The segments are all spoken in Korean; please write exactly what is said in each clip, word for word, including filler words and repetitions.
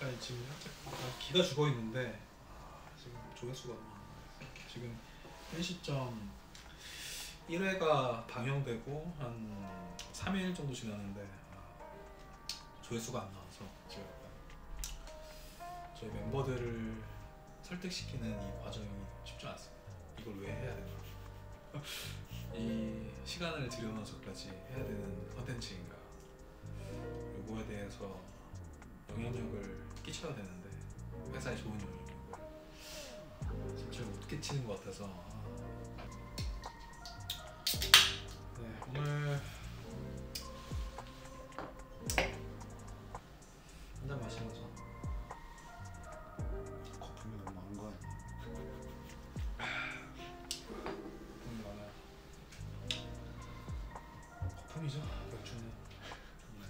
아니 지금 살짝 기가 죽어 있는데 지금 조회수가 너무 안 나와요. 지금 현 시점 일 회가 방영되고 한 삼 일 정도 지났는데 조회수가 안 나와서 지금 저희 멤버들을 설득시키는 이 과정이 쉽지 않습니다. 이걸 왜 해야 되나? 이 시간을 들여놓아서까지 해야 되는 컨텐츠인가? 요거에 대해서 영향력을 끼쳐야 되는데 회사에 좋은 영향력을 진짜 못 끼치는 것 같아서 네, 오늘 한잔 마시면서 거품이 너무 많은 거 아니야? 거품이 많아요. 거품이죠, 맥주는. 네.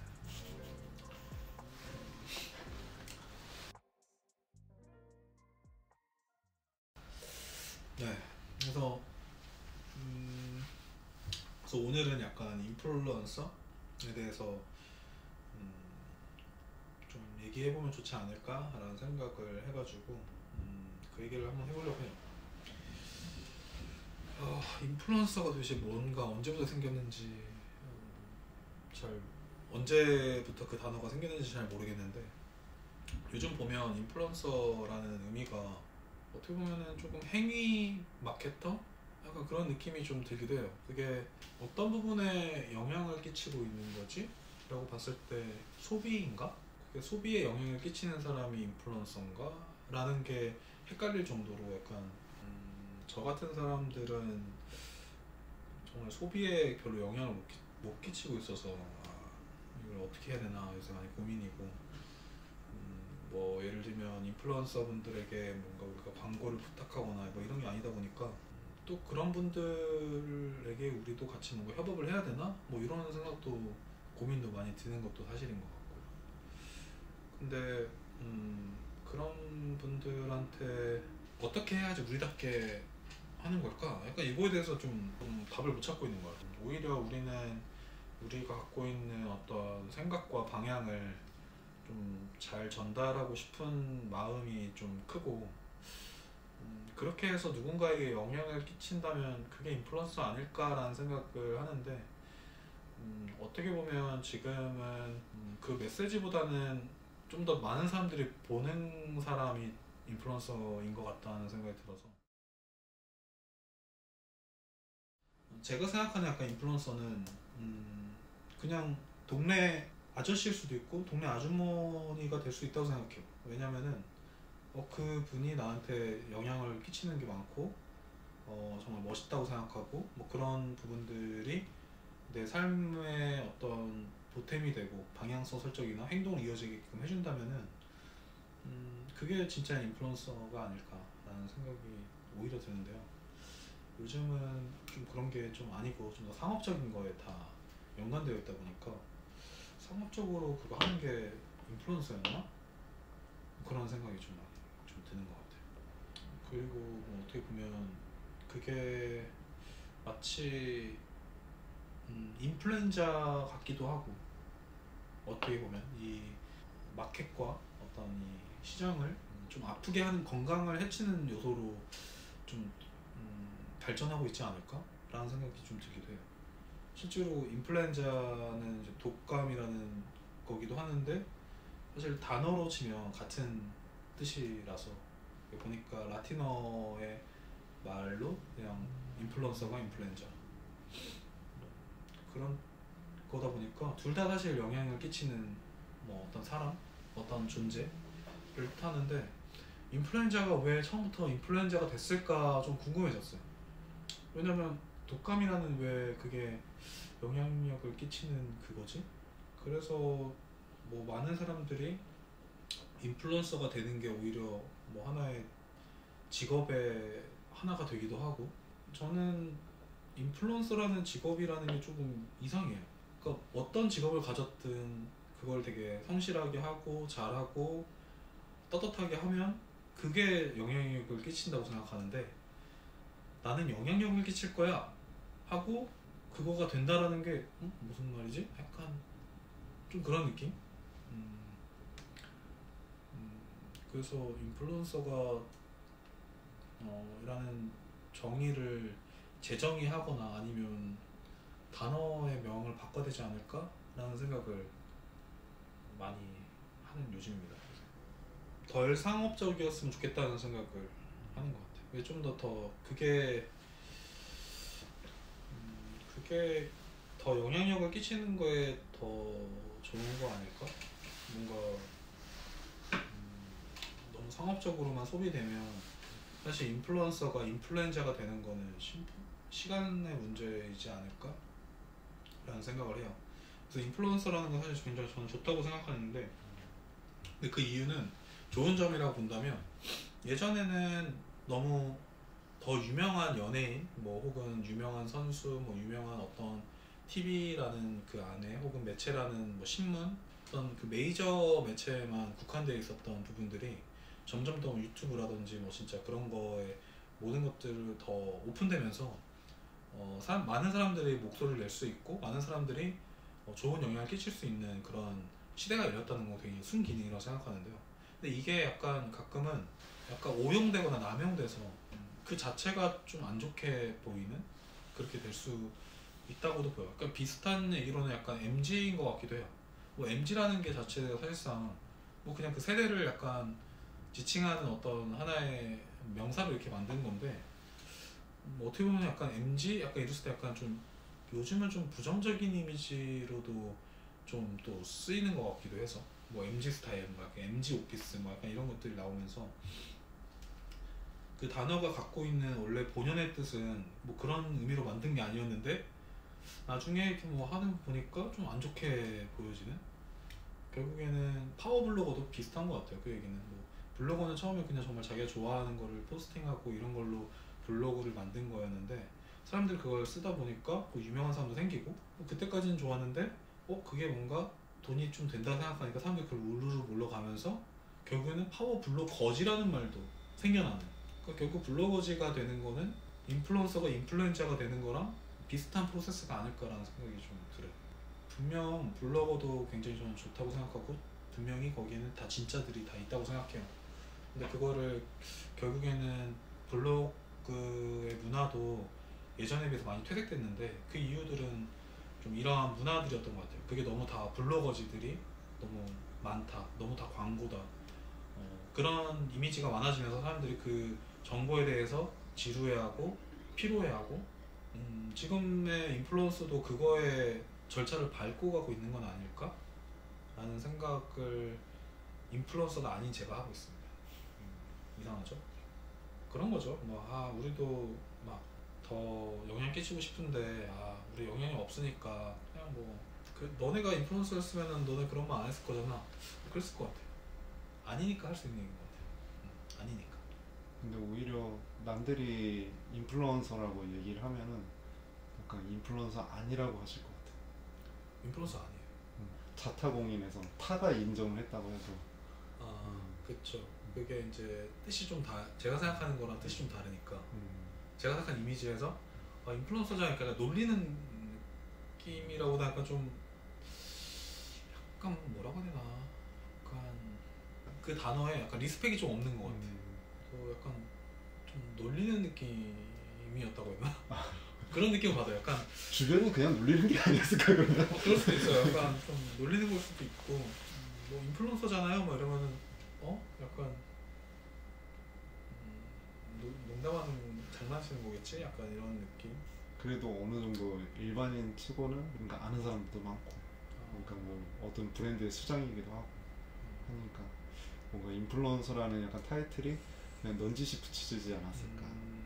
네, 그래서 음, 그래서 오늘은 약간 인플루언서에 대해서 음, 좀 얘기해보면 좋지 않을까라는 생각을 해가지고 음, 그 얘기를 한번 해보려고 해요. 어, 인플루언서가 도대체 뭔가 언제부터 생겼는지 음, 잘 언제부터 그 단어가 생겼는지 잘 모르겠는데 요즘 보면 인플루언서라는 의미가 어떻게 보면은 조금 행위 마케터? 약간 그런 느낌이 좀 들기도 해요. 그게 어떤 부분에 영향을 끼치고 있는 거지? 라고 봤을 때 소비인가? 그게 소비에 영향을 끼치는 사람이 인플루언서인가? 라는 게 헷갈릴 정도로 약간 음, 저 같은 사람들은 정말 소비에 별로 영향을 못, 끼, 못 끼치고 있어서 아, 이걸 어떻게 해야 되나 요새 많이 고민이고 음, 뭐 예를 들면 인플루언서 분들에게 뭔가 우리가 광고를 부탁하거나 뭐 이런 게 아니다 보니까 또 그런 분들에게 우리도 같이 뭔가 협업을 해야 되나? 뭐 이런 생각도 고민도 많이 드는 것도 사실인 것 같고요. 근데 음, 그런 분들한테 어떻게 해야지 우리답게 하는 걸까? 약간 이거에 대해서 좀, 좀 답을 못 찾고 있는 것 같아요. 오히려 우리는 우리가 갖고 있는 어떤 생각과 방향을 좀 잘 전달하고 싶은 마음이 좀 크고 음, 그렇게 해서 누군가에게 영향을 끼친다면 그게 인플루언서 아닐까라는 생각을 하는데 음, 어떻게 보면 지금은 음, 그 메시지보다는 좀 더 많은 사람들이 보는 사람이 인플루언서인 것 같다는 생각이 들어서 제가 생각하는 약간 인플루언서는 음, 그냥 동네 아저씨일 수도 있고 동네 아주머니가 될 수 있다고 생각해요. 왜냐면은 어, 그 분이 나한테 영향을 끼치는 게 많고 어, 정말 멋있다고 생각하고 뭐 그런 부분들이 내 삶의 어떤 보탬이 되고 방향성 설정이나 행동을 이어지게끔 해준다면은 음, 그게 진짜 인플루언서가 아닐까라는 생각이 오히려 드는데요. 요즘은 좀 그런 게 좀 아니고 좀 더 상업적인 거에 다 연관되어 있다 보니까 상업적으로 그거 하는 게 인플루언서였나? 그런 생각이 좀 많이 좀 드는 것 같아요. 그리고 뭐 어떻게 보면 그게 마치 음, 인플루엔자 같기도 하고 어떻게 보면 이 마켓과 어떤 이 시장을 좀 아프게 하는 건강을 해치는 요소로 좀 음, 발전하고 있지 않을까라는 생각이 좀 들기도 해요. 실제로 인플루엔자는 이제 독감이라는 거기도 하는데 사실 단어로 치면 같은 뜻이라서 보니까 라틴어의 말로 그냥 인플루언서가 인플루엔자 그런 거다 보니까 둘 다 사실 영향을 끼치는 뭐 어떤 사람, 어떤 존재를 뜻하는데 인플루엔자가 왜 처음부터 인플루엔자가 됐을까 좀 궁금해졌어요. 왜냐면 독감이라는 왜 그게 영향력을 끼치는 그거지? 그래서 뭐 많은 사람들이 인플루언서가 되는 게 오히려 뭐 하나의 직업의 하나가 되기도 하고 저는 인플루언서라는 직업이라는 게 조금 이상해요. 그러니까 어떤 직업을 가졌든 그걸 되게 성실하게 하고 잘하고 떳떳하게 하면 그게 영향력을 끼친다고 생각하는데 나는 영향력을 끼칠 거야 하고 그거가 된다라는 게 음? 무슨 말이지? 약간 좀 그런 느낌? 음, 음, 그래서 인플루언서가 어, 라는 정의를 재정의하거나 아니면 단어의 명을 바꿔야 되지 않을까? 라는 생각을 많이 하는 요즘입니다. 덜 상업적이었으면 좋겠다는 생각을 하는 것 같아요. 왜 좀 더 더 그게 음, 그게 더 영향력을 끼치는 거에 더 좋은 거 아닐까? 뭔가 음, 너무 상업적으로만 소비되면 사실 인플루언서가 인플루엔자가 되는 거는 심, 시간의 문제이지 않을까? 라는 생각을 해요. 그래서 인플루언서라는 건 사실 굉장히 저는 좋다고 생각하는데, 근데 그 이유는 좋은 점이라고 본다면, 예전에는 너무 더 유명한 연예인, 뭐 혹은 유명한 선수, 뭐 유명한 어떤 티비라는 그 안에 혹은 매체라는 뭐 신문, 어떤 그 메이저 매체에만 국한되어 있었던 부분들이 점점 더 유튜브라든지 뭐 진짜 그런 거에 모든 것들을 더 오픈되면서 어, 사람, 많은 사람들이 목소리를 낼 수 있고 많은 사람들이 어, 좋은 영향을 끼칠 수 있는 그런 시대가 열렸다는 거 되게 순기능이라고 생각하는데요. 근데 이게 약간 가끔은 약간 오용되거나 남용돼서 그 자체가 좀 안 좋게 보이는 그렇게 될 수 있다고도 보여요. 그러니까 비슷한 얘기로는 약간 엠지인 것 같기도 해요. 뭐 엠지라는 게 자체가 사실상 뭐 그냥 그 세대를 약간 지칭하는 어떤 하나의 명사로 이렇게 만든 건데 뭐 어떻게 보면 약간 엠지 약간 이랬을 때 약간 좀 요즘은 좀 부정적인 이미지로도 좀 또 쓰이는 것 같기도 해서 뭐 엠지 스타일, 뭐 약간 엠지 오피스, 뭐 약간 이런 것들이 나오면서 그 단어가 갖고 있는 원래 본연의 뜻은 뭐 그런 의미로 만든 게 아니었는데 나중에 이렇게 뭐 하는 거 보니까 좀 안 좋게 보여지는. 결국에는 파워블로거도 비슷한 것 같아요. 그 얘기는 뭐 블로거는 처음에 그냥 정말 자기가 좋아하는 거를 포스팅하고 이런 걸로 블로그를 만든 거였는데 사람들이 그걸 쓰다 보니까 뭐 유명한 사람도 생기고 뭐 그때까지는 좋았는데 어 그게 뭔가 돈이 좀 된다 생각하니까 사람들이 그걸 우르르 몰러가면서 결국에는 파워블로거지라는 말도 생겨나는. 그러니까 결국 블로거지가 되는 거는 인플루언서가 인플루엔자가 되는 거랑 비슷한 프로세스가 아닐까라는 생각이 좀 들어요. 분명 블로거도 굉장히 저는 좋다고 생각하고 분명히 거기에는 다 진짜들이 다 있다고 생각해요. 근데 그거를 결국에는 블로그의 문화도 예전에 비해서 많이 퇴색됐는데 그 이유들은 좀 이러한 문화들이었던 것 같아요. 그게 너무 다 블로거지들이 너무 많다, 너무 다 광고다, 어, 그런 이미지가 많아지면서 사람들이 그 정보에 대해서 지루해하고 피로해하고 음, 지금의 인플루언서도 그거에 절차를 밟고 가고 있는 건 아닐까? 라는 생각을 인플루언서가 아닌 제가 하고 있습니다. 음, 이상하죠? 그런 거죠. 뭐, 아, 우리도 막 더 영향 끼치고 싶은데, 아, 우리 영향이 없으니까, 그냥 뭐, 그, 너네가 인플루언서였으면 너네 그런 말 안 했을 거잖아. 그랬을 것 같아요. 아니니까 할 수 있는 얘기인 것 같아요. 음, 아니니까. 근데 오히려 남들이 인플루언서라고 얘기를 하면은 약간 인플루언서 아니라고 하실 것 같아. 인플루언서 아니에요. 음, 자타공인에서 타가 인정을 했다고 해서. 아, 음, 그쵸. 그게 이제 뜻이 좀 다, 제가 생각하는 거랑 뜻이 좀 다르니까. 음, 제가 생각한 이미지에서, 아, 인플루언서잖아. 약간 놀리는 느낌이라고도 약간 좀, 약간 뭐라고 해야 되나. 약간 그 단어에 약간 리스펙이 좀 없는 것 같아. 음, 그 약간 좀 놀리는 느낌이었다고 해야 되나? 그런 느낌을 받아요. 약간, 주변이 그냥 놀리는 게 아니었을까 그러면? 어, 그럴 수도 있어요. 약간 좀 놀리는 걸 수도 있고, 음, 뭐 인플루언서잖아요. 뭐 이러면은, 어? 약간, 음, 노- 농담하는 장난치는 거겠지? 약간 이런 느낌. 그래도 어느 정도 일반인 치고는 그러니까 아는 사람도 많고, 어, 그러니까 뭐 어떤 브랜드의 수장이기도 하고 음, 하니까 뭔가 인플루언서라는 약간 타이틀이 그냥 넌지시 붙이지 않았을까. 음,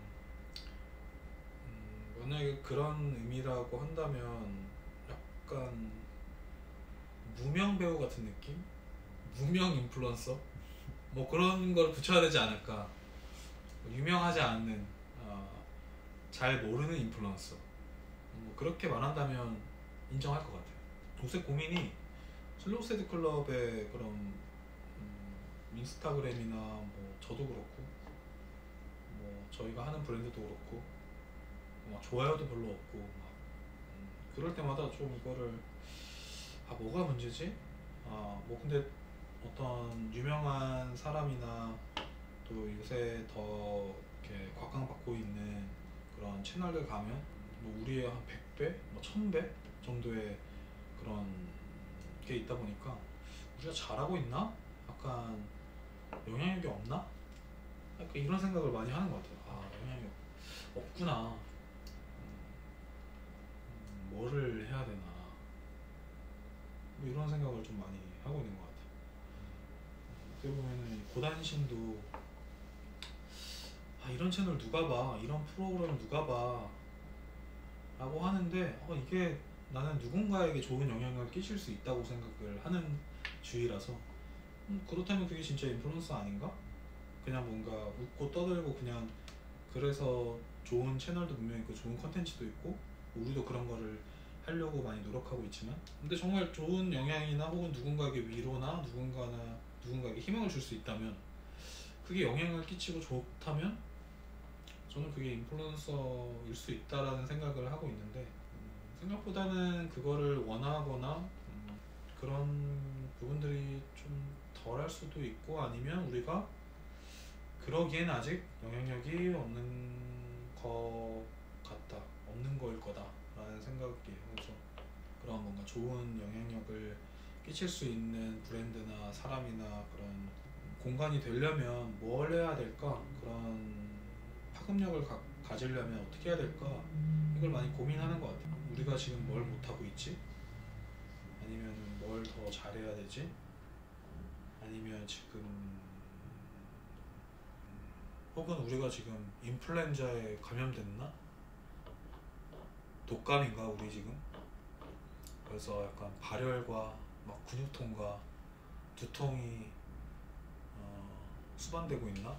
음, 만약에 그런 의미라고 한다면 약간 무명 배우 같은 느낌? 무명 인플루언서? 뭐 그런 걸 붙여야 되지 않을까. 유명하지 않는, 어, 잘 모르는 인플루언서. 뭐 그렇게 말한다면 인정할 것 같아요. 요새 고민이 슬로우 세드 클럽의 그런 음, 인스타그램이나 뭐 저도 그렇고 뭐 저희가 하는 브랜드도 그렇고 막 좋아요도 별로 없고 막 음, 그럴 때마다 좀 이거를 아 뭐가 문제지? 아 뭐 근데 어떤 유명한 사람이나 또 요새 더 이렇게 곽강받고 있는 그런 채널들 가면 뭐 우리의 한 백 배, 뭐 천 배 정도의 그런 게 있다 보니까 우리가 잘하고 있나? 약간 영향력이 없나? 약간 이런 생각을 많이 하는 것 같아요. 아, 영향력 없구나. 음, 뭐를 해야 되나? 뭐 이런 생각을 좀 많이 하고 있는 것 같아요. 어떻게 보면은 고단신도 아, 이런 채널 누가 봐? 이런 프로그램 누가 봐? 라고 하는데 어, 이게 나는 누군가에게 좋은 영향을 끼칠 수 있다고 생각을 하는 주의라서 음, 그렇다면 그게 진짜 인플루언서 아닌가? 그냥 뭔가 웃고 떠들고 그냥 그래서 좋은 채널도 분명히 있고 좋은 컨텐츠도 있고 우리도 그런 거를 하려고 많이 노력하고 있지만 근데 정말 좋은 영향이나 혹은 누군가에게 위로나 누군가나 누군가에게 희망을 줄 수 있다면 그게 영향을 끼치고 좋다면 저는 그게 인플루언서일 수 있다라는 생각을 하고 있는데 음, 생각보다는 그거를 원하거나 음, 그런 부분들이 좀 덜할 수도 있고 아니면 우리가 그러기엔 아직 영향력이 없는 것 같다 없는 거일 거다라는 생각이에요. 그래서 그런 뭔가 좋은 영향력을 끼칠 수 있는 브랜드나 사람이나 그런 공간이 되려면 뭘 해야 될까? 그런 파급력을 가, 가지려면 어떻게 해야 될까? 이걸 많이 고민하는 것 같아요. 우리가 지금 뭘 못하고 있지? 아니면 뭘 더 잘해야 되지? 아니면 지금 혹은 우리가 지금 인플루엔자에 감염됐나? 독감인가 우리 지금? 그래서 약간 발열과 막 근육통과 두통이 어, 수반되고 있나?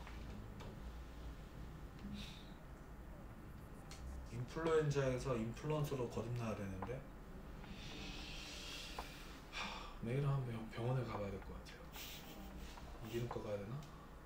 인플루엔자에서 인플루언서로 거듭나야 되는데 하, 내일 한번 병원에 가봐야 될 것 같아요. 이비인후과 가야 되나?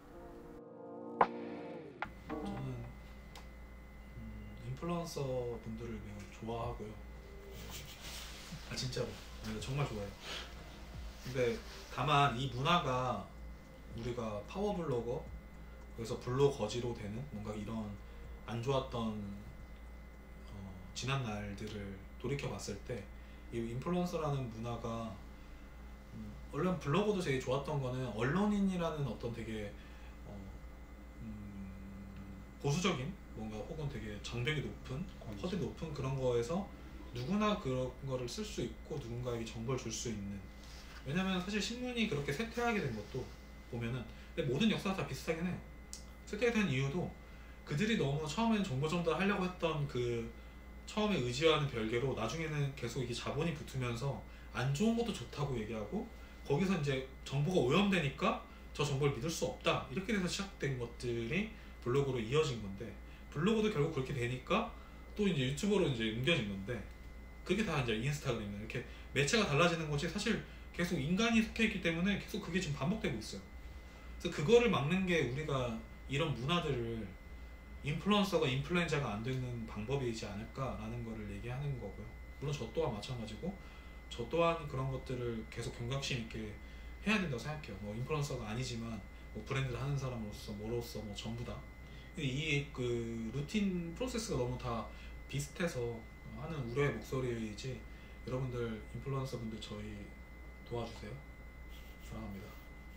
저는 음, 인플루언서 분들을 매우 좋아하고요. 아 진짜로 네, 정말 좋아해요. 근데 다만 이 문화가 우리가 파워블로거 그래서 블로거지로 되는 뭔가 이런 안 좋았던 어, 지난 날들을 돌이켜 봤을 때 이 인플루언서라는 문화가 음, 원래 블로거도 되게 좋았던 거는 언론인이라는 어떤 되게 어, 음, 보수적인 뭔가 혹은 되게 장벽이 높은 허대 높은 그런 거에서 누구나 그런 거를 쓸 수 있고 누군가에게 정보를 줄 수 있는 왜냐면 사실 신문이 그렇게 쇠퇴하게 된 것도 보면은 근데 모든 역사가 다 비슷하긴 해요. 쇠퇴가 된 이유도 그들이 너무 처음에는 정보 전달하려고 했던 그 처음에 의지와는 별개로 나중에는 계속 이게 자본이 붙으면서 안 좋은 것도 좋다고 얘기하고 거기서 이제 정보가 오염되니까 저 정보를 믿을 수 없다 이렇게 돼서 시작된 것들이 블로그로 이어진 건데 블로그도 결국 그렇게 되니까 또 이제 유튜버로 이제 옮겨진 건데 그게 다 이제 인스타그램이나 이렇게 매체가 달라지는 것이 사실 계속 인간이 속해 있기 때문에 계속 그게 지금 반복되고 있어요. 그래서 그거를 막는 게 우리가 이런 문화들을 인플루언서가 인플루엔자가 안 되는 방법이지 않을까라는 거를 얘기하는 거고요. 물론 저 또한 마찬가지고 저 또한 그런 것들을 계속 경각심 있게 해야 된다고 생각해요. 뭐 인플루언서가 아니지만 뭐 브랜드를 하는 사람으로서 뭐로서 뭐 전부 다. 이 그 루틴 프로세스가 너무 다 비슷해서 하는 우려의 목소리이지 여러분들 인플루언서 분들 저희 도와주세요. 사랑합니다.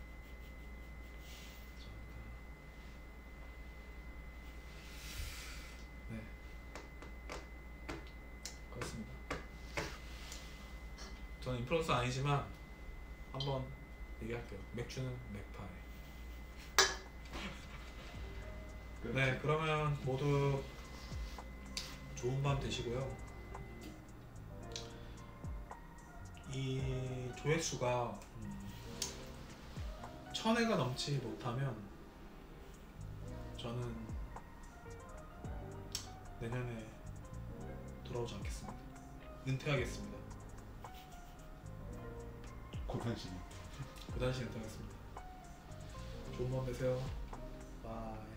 네, 그렇습니다. 저는 인플루언서 아니지만 한번 얘기할게요. 맥주는 맥파이. 네, 그러면 모두 좋은 밤 되시고요. 이 조회수가 음, 천 회가 넘지 못하면 저는 내년에 돌아오지 않겠습니다. 은퇴하겠습니다. 고탄신 그 당시 은퇴하겠습니다. 좋은 밤 되세요. 바이.